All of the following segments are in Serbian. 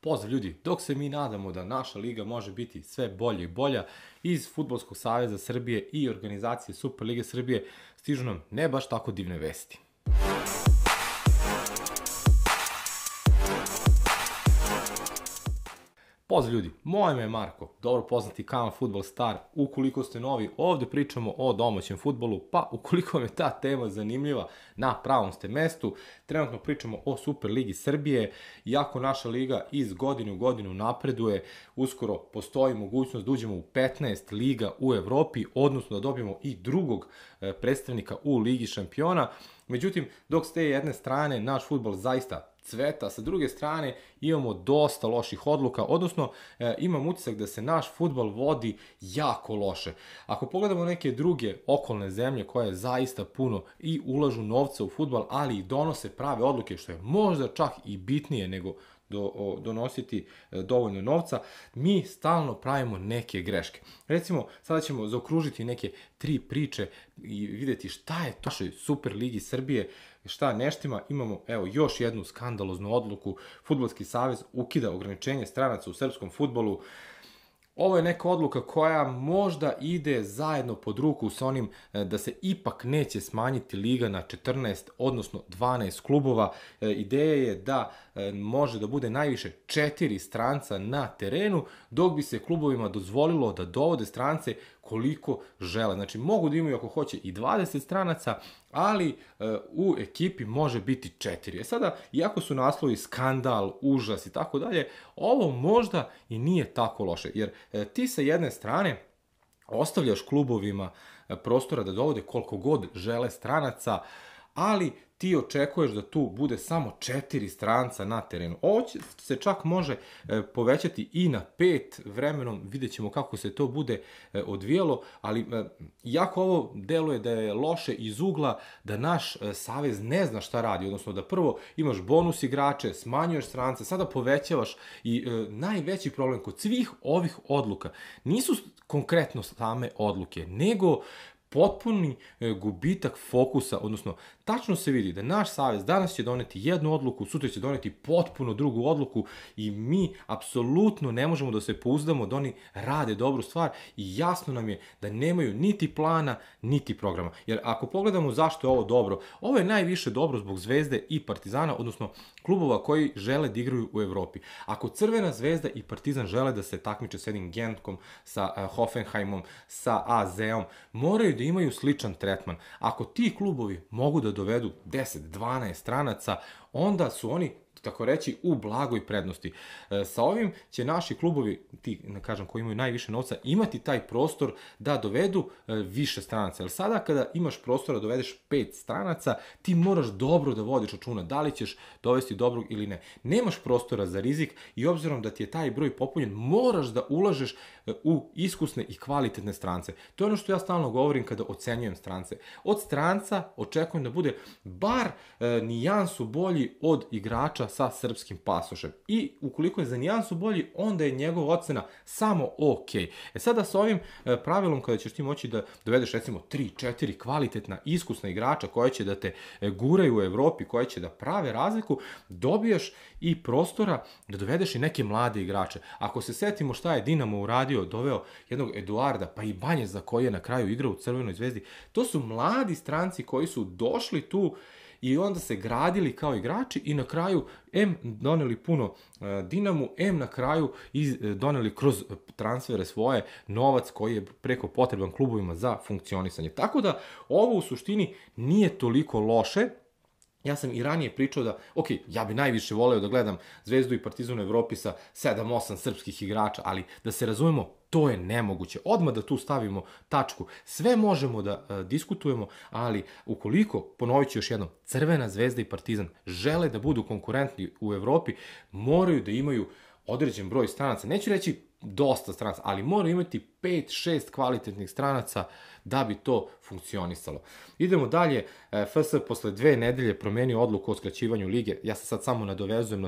Pozdrav ljudi, dok se mi nadamo da naša liga može biti sve bolja i bolja, iz Fudbalskog saveza Srbije i organizacije Superlige Srbije stižu nam ne baš tako divne vesti. Pozdrav ljudi, moje ime je Marko, dobro poznati kanal Fudbal Star. Ukoliko ste novi, ovde pričamo o domaćem fudbalu, pa ukoliko vam je ta tema zanimljiva, na pravom ste mestu. Trenutno pričamo o Superligi Srbije, iako naša liga iz godine u godinu napreduje, uskoro postoji mogućnost da uđemo u 15 liga u Evropi, odnosno da dobijemo i drugog predstavnika u Ligi šampiona. Međutim, dok s te jedne strane naš fudbal zaista cveta, sa druge strane imamo dosta loših odluka, odnosno imam utisak da se naš fudbal vodi jako loše. Ako pogledamo neke druge okolne zemlje koje zaista puno i ulažu novca u fudbal, ali i donose prave odluke, što je možda čak i bitnije nego donositi dovoljno novca, mi stalno pravimo neke greške. Recimo, sada ćemo zaokružiti neke 3 priče i vidjeti šta je to našoj Superligi Srbije, šta neštima. Imamo, evo, još jednu skandaloznu odluku. Fudbalski savez ukida ograničenje stranaca u srpskom fudbalu. Ovo je neka odluka koja možda ide zajedno pod ruku sa onim da se ipak neće smanjiti liga na 14, odnosno 12 klubova. Ideja je da može da bude najviše 4 stranca na terenu, dok bi se klubovima dozvolilo da dovode strance koliko žele. Znači, mogu da imaju ako hoće i 20 stranaca, ali u ekipi može biti 4. Sada, iako su naslovi skandal, užas i tako dalje, ovo možda i nije tako loše, jer ti sa jedne strane ostavljaš klubovima prostora da dovode koliko god žele stranaca, ali ti očekuješ da tu bude samo 4 stranca na terenu. Ovo se čak može povećati i na 5 vremenom, vidjet ćemo kako se to bude odvijalo, ali jako ovo deluje da je loše iz ugla da naš savez ne zna šta radi, odnosno da prvo imaš bonus igrače, smanjuješ strance, sada povećavaš i najveći problem kod svih ovih odluka nisu konkretno same odluke, nego potpuni gubitak fokusa, odnosno tačno se vidi da naš savez danas će doneti jednu odluku, sutra će doneti potpuno drugu odluku i mi apsolutno ne možemo da se pouzdamo da oni rade dobru stvar i jasno nam je da nemaju niti plana, niti programa. Jer ako pogledamo zašto je ovo dobro, ovo je najviše dobro zbog Zvezde i Partizana, odnosno klubova koji žele da igraju u Evropi. Ako Crvena zvezda i Partizan žele da se takmiče s jednim Gentkom, sa Hoffenheimom, sa AZ-om, moraju da imaju sličan tretman. Ako ti klubovi mogu da dovedu 10-12 stranaca, onda su oni, tako reći, u blagoj prednosti. Sa ovim će naši klubovi, ti, kažem, koji imaju najviše novca, imati taj prostor da dovedu više stranaca. Jer sada kada imaš prostora da dovedeš 5 stranaca, ti moraš dobro da vodiš računa da li ćeš dovesti dobrog ili ne. Nemaš prostora za rizik i obzirom da ti je taj broj popunjen, moraš da ulažeš u iskusne i kvalitetne strance. To je ono što ja stalno govorim kada ocenjujem strance. Od stranca očekujem da bude bar nijansu bolji od igrača sa srpskim pasošem. I ukoliko je za nijansu bolji, onda je njegova ocena samo ok. Sada sa ovim pravilom kada ćeš ti moći da dovedeš recimo 3-4 kvalitetna, iskusna igrača koja će da te guraju u Evropi, koja će da prave razliku, dobijaš i prostora da dovedeš i neke mlade igrače. Ako se setimo šta je Dinamo uradio, doveo jednog Eduarda, pa i Banjeza koji je na kraju igrao u Crvenoj zvezdi, to su mladi stranci koji su došli tu i onda se gradili kao igrači i na kraju doneli puno Dinamu, na kraju doneli kroz transfere svoje novac koji je preko potreban klubovima za funkcionisanje. Tako da ovo u suštini nije toliko loše. Ja sam i ranije pričao da, ok, ja bi najviše voleo da gledam Zvezdu i Partizan u Evropi sa 7-8 srpskih igrača, ali da se razumemo, to je nemoguće. Odmah da tu stavimo tačku. Sve možemo da diskutujemo, ali ukoliko, ponovit ću još jednom, Crvena zvezda i Partizan žele da budu konkurentni u Evropi, moraju da imaju određen broj stranaca. Neću reći dosta stranaca, ali moraju imati 5-6 kvalitetnih stranaca da bi to funkcionisalo. Idemo dalje. FS posle 2 nedelje promenio odluku o skraćivanju lige. Ja se sad samo nadovezujem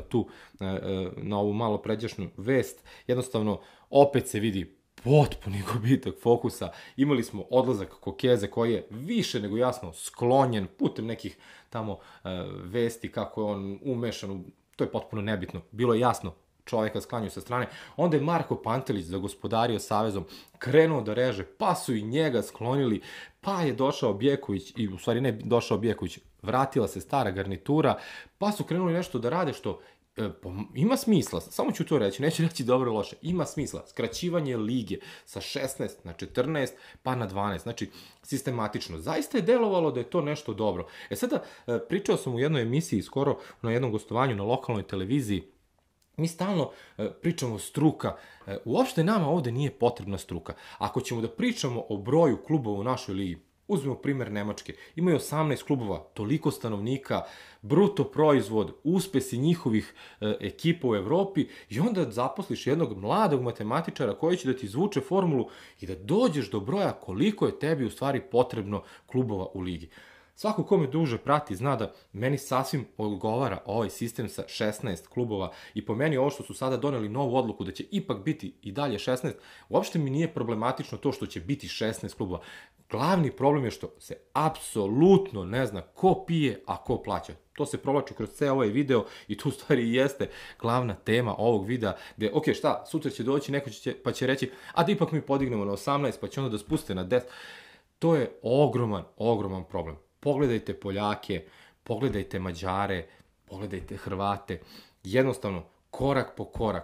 na ovu malo pređašnju vest. Jednostavno, opet se vidi potpuni gubitak fokusa. Imali smo odlazak Kokeze koji je više nego jasno sklonjen putem nekih tamo vesti kako je on umešan, to je potpuno nebitno. Bilo je jasno čoveka sklanjaju sa strane. Onda je Marko Pantelić zagospodario savezom, krenuo da reže, pa su i njega sklonili, pa je došao Bjeković, i u stvari ne došao Bjeković, vratila se stara garnitura, pa su krenuli nešto da rade što ima smisla, samo ću to reći, neću reći dobro ili loše, ima smisla, skraćivanje lige sa 16 na 14 pa na 12, znači sistematično, zaista je delovalo da je to nešto dobro. Sada, pričao sam u jednoj emisiji, skoro na jednom gostovanju na lokalnoj televiziji, mi stalno pričamo struka, uopšte nama ovde nije potrebna struka. Ako ćemo da pričamo o broju klubova u našoj ligi, uzmemo primer Nemačke, imaju 18 klubova, toliko stanovnika, bruto proizvod, uspesi njihovih ekipa u Evropi i onda zaposliš jednog mladog matematičara koji će da ti izvuče formulu i da dođeš do broja koliko je tebi u stvari potrebno klubova u ligi. Svako ko me duže prati zna da meni sasvim odgovara ovaj sistem sa 16 klubova i po meni ovo što su sada doneli novu odluku da će ipak biti i dalje 16, uopšte mi nije problematično to što će biti 16 klubova. Glavni problem je što se apsolutno ne zna ko pije, a ko plaća. To se provlači kroz ceo ovaj video i tu u stvari i jeste glavna tema ovog videa, gde, ok, šta, sutra će doći, neko pa će reći, a da ipak mi podignemo na 18, pa će onda da spuste na 10. To je ogroman problem. Pogledajte Poljake, pogledajte Mađare, pogledajte Hrvate, jednostavno korak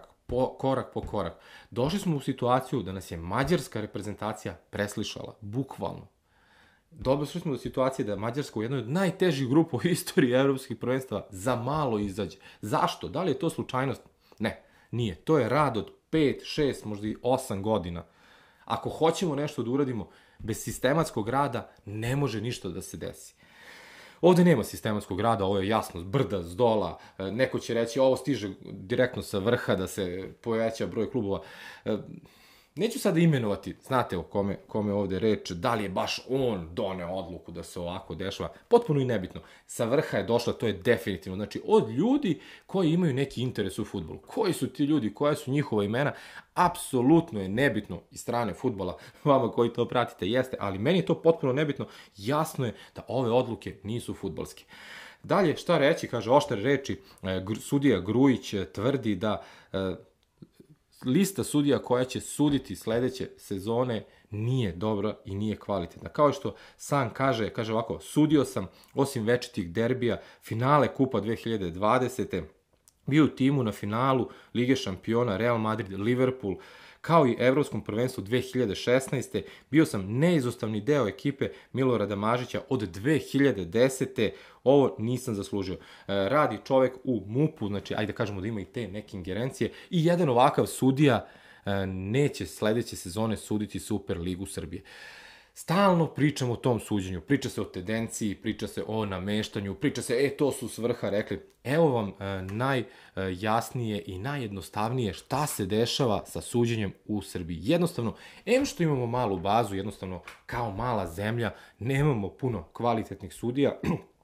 po korak. Došli smo u situaciju da nas je mađarska reprezentacija preslišala, bukvalno. Došli smo do situacije da Mađarska u jednoj od najtežih grupa u istoriji evropskih prvenstava za malo izađe. Zašto? Da li je to slučajnost? Ne, nije. To je rad od 5, 6, možda i 8 godina. Ako hoćemo nešto da uradimo, bez sistematskog rada ne može ništa da se desi. Ovde nema sistematskog rada, ovo je jasno, brda, zdola, neko će reći ovo stiže direktno sa vrha da se poveća broj klubova. Neću sada imenovati, znate o kome ovde reč, da li je baš on doneo odluku da se ovako dešava, potpuno i nebitno. Sa vrha je došla, to je definitivno, znači od ljudi koji imaju neki interes u fudbalu. Koji su ti ljudi, koja su njihova imena, apsolutno je nebitno iz strane fudbala, vama koji to pratite jeste, ali meni je to potpuno nebitno, jasno je da ove odluke nisu fudbalske. Dalje, šta reći, kaže oštre reči, sudija Grujić tvrdi da lista sudija koja će suditi sledeće sezone nije dobra i nije kvalitetna. Kao što sam kaže ovako, sudio sam, osim večitih derbija, finale Kupa 2020. bio u timu na finalu Lige šampiona Real Madrid, Liverpool, kao i Evropskom prvenstvu 2016. Bio sam neizostavni deo ekipe Milorada Mažića od 2010. Ovo nisam zaslužio. Radi čovek u MUP-u, znači ajde kažemo da ima i te neke ingerencije i jedan ovakav sudija neće sledeće sezone suditi Superligu Srbije. Stalno pričamo o tom suđenju, priča se o tendenciji, priča se o nameštanju, priča se, to su s vrha rekli. Evo vam najjasnije i najjednostavnije šta se dešava sa suđenjem u Srbiji. Jednostavno, što imamo malu bazu, jednostavno kao mala zemlja, nemamo puno kvalitetnih sudija,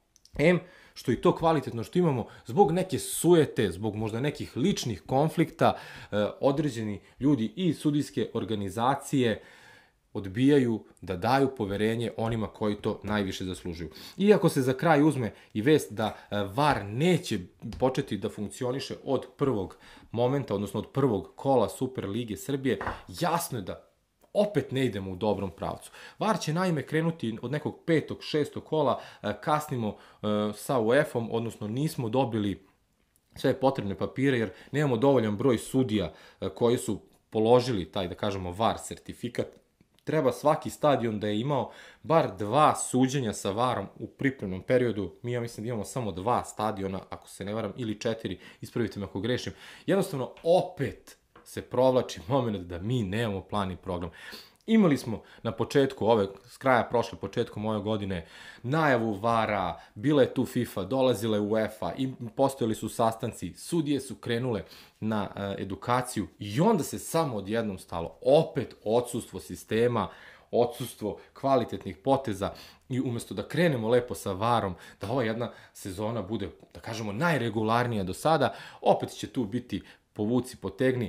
što i to kvalitetno što imamo, zbog neke sujete, zbog možda nekih ličnih konflikta, određeni ljudi i sudijske organizacije odbijaju da daju poverenje onima koji to najviše zaslužuju. Iako se za kraj uzme i vest da VAR neće početi da funkcioniše od prvog momenta, odnosno od prvog kola Superlige Srbije, jasno je da opet ne idemo u dobrom pravcu. VAR će naime krenuti od nekog 5. 6. kola, kasnimo sa UEFA-om, odnosno nismo dobili sve potrebne papire jer nemamo dovoljan broj sudija koji su položili taj, da kažemo, VAR sertifikat. Treba svaki stadion da je imao bar 2 suđenja sa VAR-om u pripremnom periodu. Mi ja mislim da imamo samo 2 stadiona, ako se ne varam, ili 4, ispravite me ako grešim. Jednostavno, opet se provlači moment da mi nemamo plan i program. Imali smo na početku s kraja prošle, početkom ove godine, najavu VAR-a, bila je tu FIFA, dolazila je UEFA i postojali su sastanci, sudije su krenule na edukaciju i onda se samo odjednom stalo. Opet odsustvo sistema, odsustvo kvalitetnih poteza i umesto da krenemo lepo sa VAR-om, da ova jedna sezona bude, da kažemo, najregularnija do sada, opet će tu biti povuci, potegni.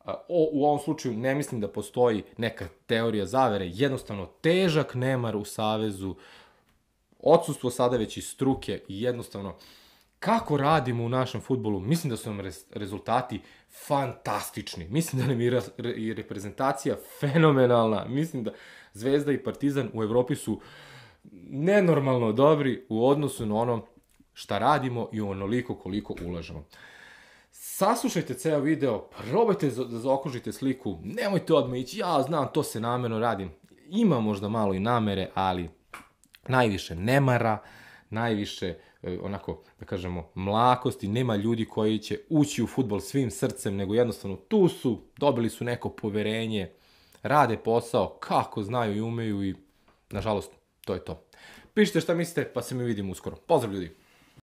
U ovom slučaju ne mislim da postoji neka teorija zavere, jednostavno težak nemar u savezu, odsustvo sada već i struke i jednostavno kako radimo u našem fudbalu, mislim da su nam rezultati fantastični. Mislim da nam je i reprezentacija fenomenalna. Mislim da Zvezda i Partizan u Evropi su nenormalno dobri u odnosu na ono šta radimo i onoliko koliko ulažemo. Saslušajte ceo video, probajte da zaokružite sliku, nemojte odmah ići, ja znam, to se namerno radim. Ima možda malo i namere, ali najviše nemara, najviše onako, da kažemo, mlakosti, nema ljudi koji će ući u fudbal svim srcem, nego jednostavno tu su, dobili su neko poverenje, rade posao kako znaju i umeju i, nažalost, to je to. Pišite šta mislite, pa se mi vidimo uskoro. Pozdrav ljudi!